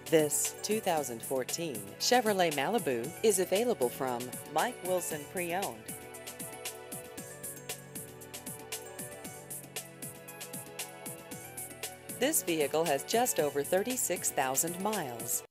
This 2014 Chevrolet Malibu is available from Mike Wilson Pre-Owned. This vehicle has just over 36,000 miles.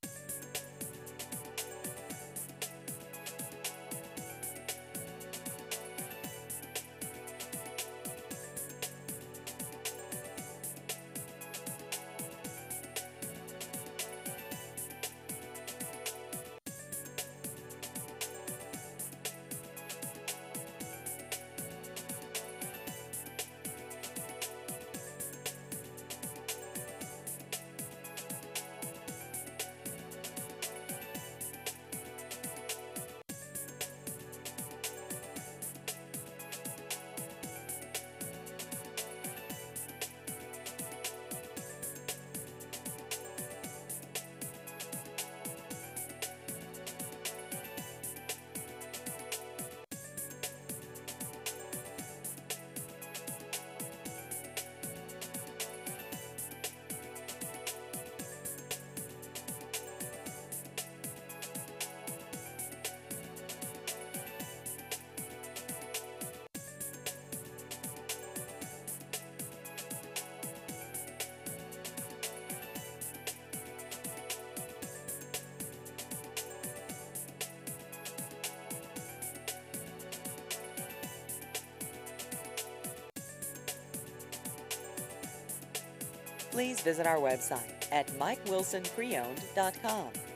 Please visit our website at mikewilsonpreowned.com.